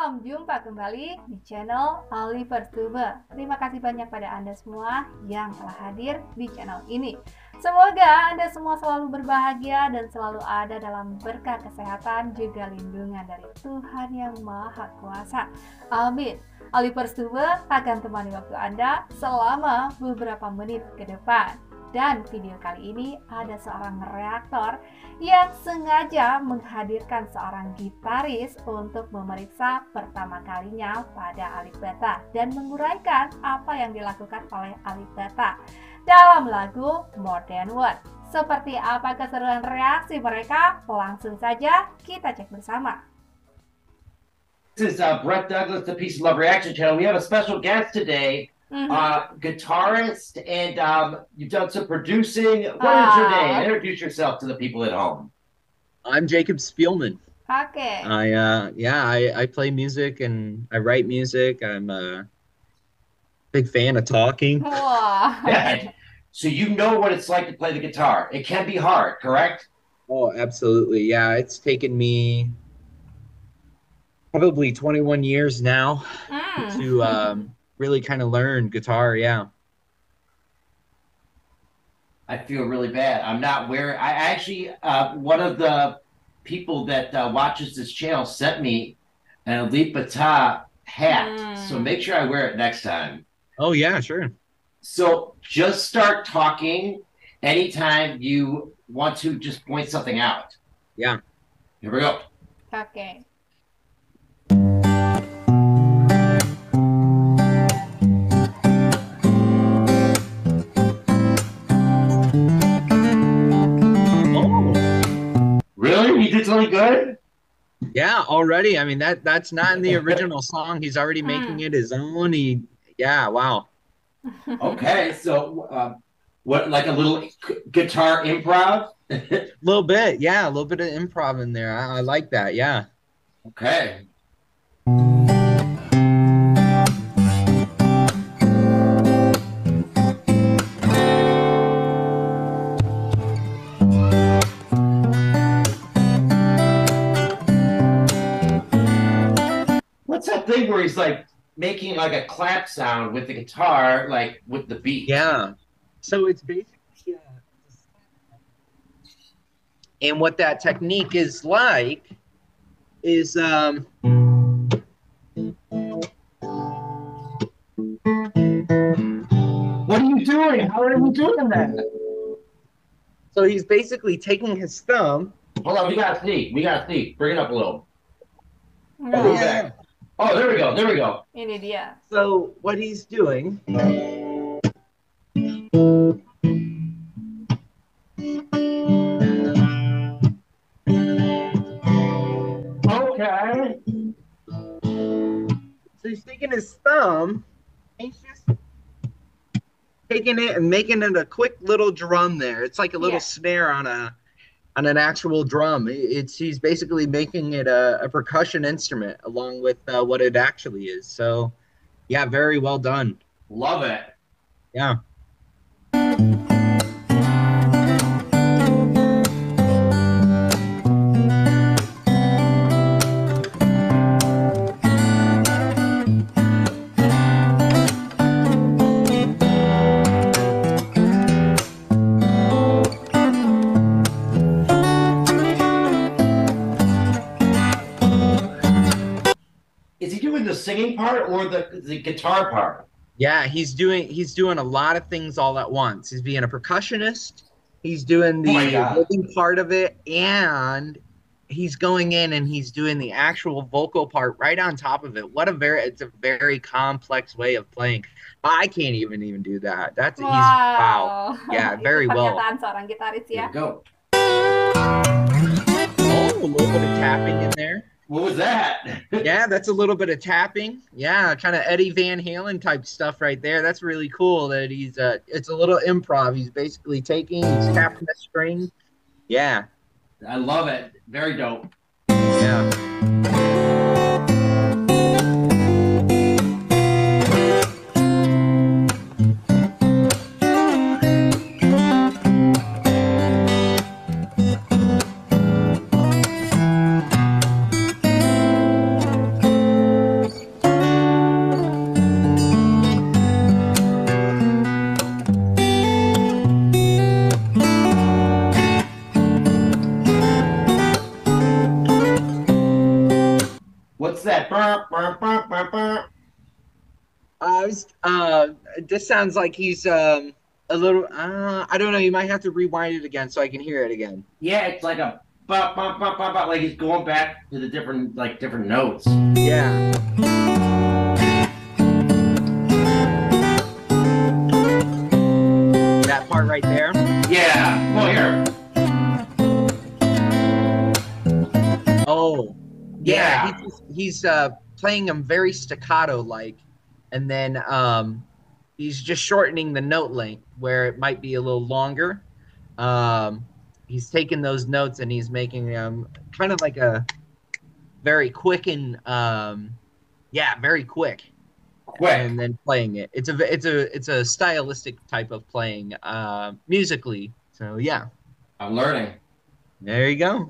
Salam jumpa kembali di channel Oliver Tuber. Terima kasih banyak pada Anda semua yang telah hadir di channel ini. Semoga Anda semua selalu berbahagia dan selalu ada dalam berkah kesehatan juga lindungan dari Tuhan yang Maha Kuasa. Amin. Oliver Tuber akan temani waktu Anda selama beberapa menit ke depan. Dan video kali ini ada seorang reaktor yang sengaja menghadirkan seorang gitaris untuk memeriksa pertama kalinya pada Alif Ba Ta dan menguraikan apa yang dilakukan oleh Alif Ba Ta dalam lagu More Than Words. Seperti apa keseruan reaksi mereka? Langsung saja kita cek bersama. This is Brett Douglas, the Peace and Love Reaction Channel. We have a special guest today. Guitarist, and you've done some producing. What is your name? Introduce yourself to the people at home. I'm Jacob Spielman. Okay. I play music and I write music. I'm a big fan of talking. Wow. Yeah. So you know what it's like to play the guitar. It can be hard, correct? Oh, absolutely. Yeah, it's taken me probably 21 years now to really kind of learn guitar. Yeah. I feel really bad. I'm not wearing. I actually, one of the people that watches this channel sent me an Alif Ba Ta hat. So make sure I wear it next time. Oh yeah, sure. So just start talking anytime you want to just point something out. Yeah. Here we go. Okay. Really? He did something good? Yeah, already. I mean, that's not in the original song. He's already making it his own. Yeah, wow. Okay, so what, like a little guitar improv? A little bit, yeah, a little bit of improv in there. I like that, yeah. Okay. What's that thing where he's like making like a clap sound with the guitar, like with the beat? Yeah. So it's basically, and what that technique is like is, what are you doing? How are you doing that? So he's basically taking his thumb. Hold on, we gotta see. We gotta see. Bring it up a little. Oh, yeah. Oh, there we go. There we go. Ini dia. So what he's doing. Okay. So he's taking his thumb, and he's just taking it and making it a quick little drum there. It's like a little snare on an actual drum. He's basically making it a percussion instrument along with what it actually is. So yeah, very well done. Love it. Yeah. Is he doing the singing part or the guitar part? Yeah, he's doing a lot of things all at once. He's being a percussionist, he's doing the rhythm part of it, and he's going in and he's doing the actual vocal part right on top of it. It's a very complex way of playing. I can't even do that. Wow. Yeah, very well. Seorang gitaris ya. Here we go. Oh, a little bit of tapping in there. What was that? Yeah, that's a little bit of tapping. Yeah, kind of Eddie Van Halen type stuff right there. That's really cool that he's it's a little improv. He's basically he's tapping the string. Yeah. I love it. Very dope. Yeah. What's that? Burp, burp, burp, burp, burp. This sounds like he's a little. I don't know. You might have to rewind it again so I can hear it again. Yeah, it's like a bop, bop, bop, bop, bop, like he's going back to the different notes. Yeah. That part right there. Yeah. Well, here. Oh, yeah. He's playing them very staccato like, and then he's just shortening the note length where it might be a little longer. He's taking those notes and he's making them kind of like a very quick and very quick. And then playing it. It's a stylistic type of playing musically. So yeah. I'm learning. There you go.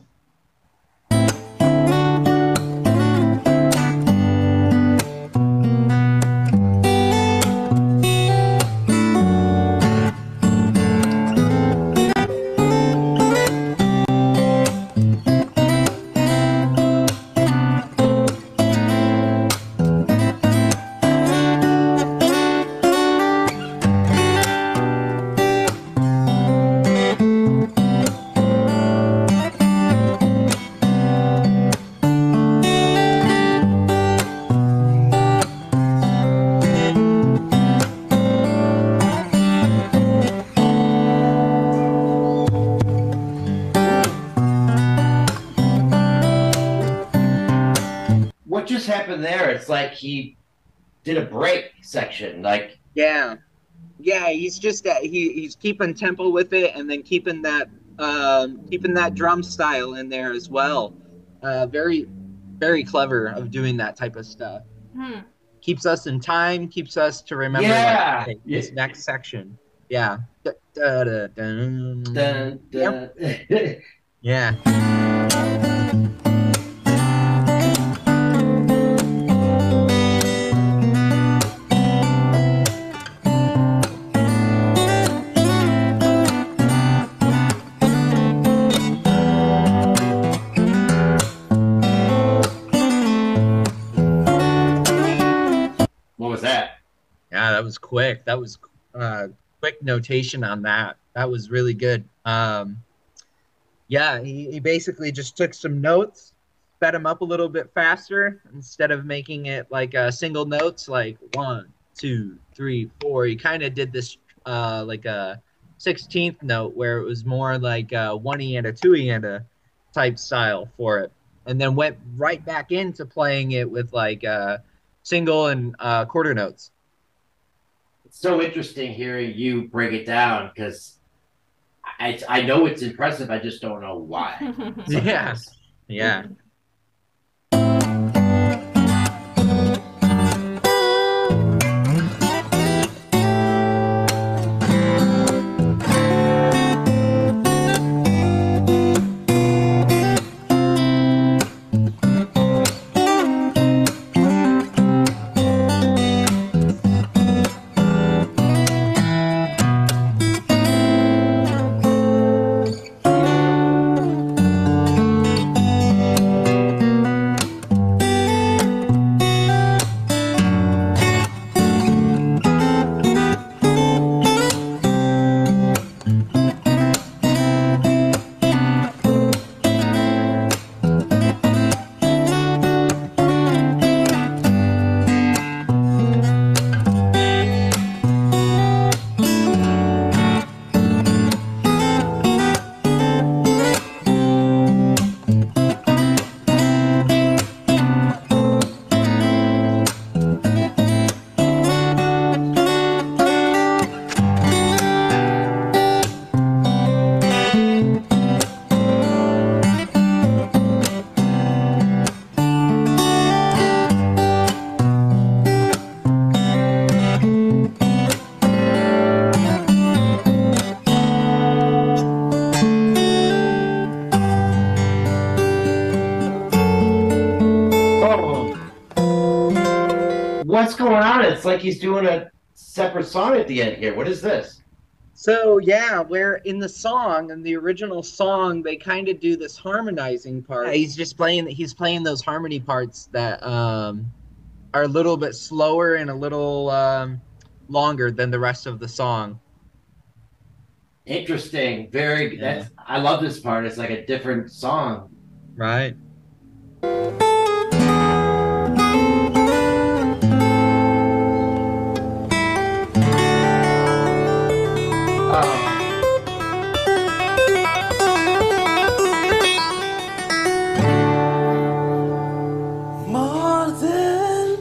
What just happened there? It's like he did a break section, like yeah, he's just he's keeping tempo with it and then keeping that drum style in there as well. Very, very clever of doing that type of stuff. Keeps us in time, keeps us to remember this next section. Yeah. Dun, dun. Yep. Yeah. That was quick. That was quick notation on that. That was really good. Yeah, he basically just took some notes, sped them up a little bit faster instead of making it like single notes, like 1, 2, 3, 4. He kind of did this like a 16th note where it was more like a 1E and a 2E and a type style for it, and then went right back into playing it with like single and quarter notes. So interesting hearing you break it down because I know it's impressive. I just don't know why. Yeah. What's going on? It's like he's doing a separate song at the end here. What is this? So yeah, where in the song, in the original song, they kind of do this harmonizing part. Yeah, he's playing those harmony parts that are a little bit slower and a little longer than the rest of the song. Interesting. Very. Yeah. I love this part. It's like a different song. Right. More than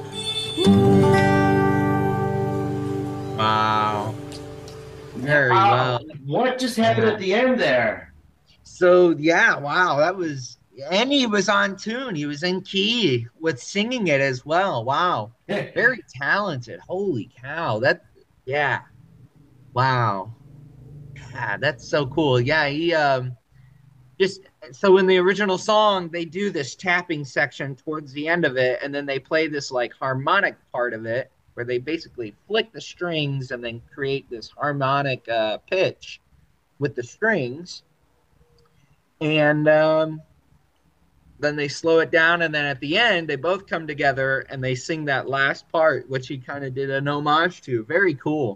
Wow. Very well. What just happened at the end there? So yeah, wow, and he was on tune. He was in key with singing it as well. Wow. Very talented. Holy cow. Yeah. Wow. Yeah, that's so cool. Yeah, he just so in the original song, they do this tapping section towards the end of it, and then they play this like harmonic part of it where they basically flick the strings and then create this harmonic pitch with the strings. And then they slow it down, and then at the end, they both come together and they sing that last part, which he kind of did an homage to. Very cool.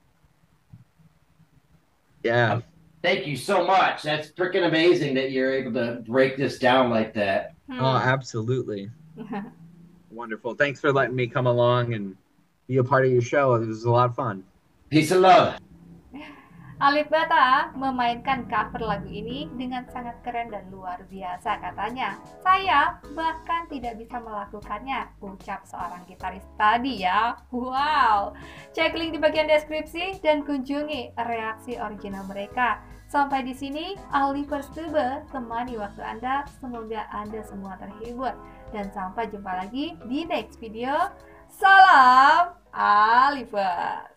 Yeah. Thank you so much. That's freaking amazing that you're able to break this down like that. Oh, absolutely. Wonderful. Thanks for letting me come along and be a part of your show. It was a lot of fun. Peace and love. Alif Ba Ta memainkan cover lagu ini dengan sangat keren dan luar biasa katanya. Saya bahkan tidak bisa melakukannya, ucap seorang gitaris tadi ya. Wow. Cek link di bagian deskripsi dan kunjungi reaksi original mereka. Sampai di sini, Alif Verstube temani waktu Anda. Semoga Anda semua terhibur. Dan sampai jumpa lagi di next video. Salam Alifers.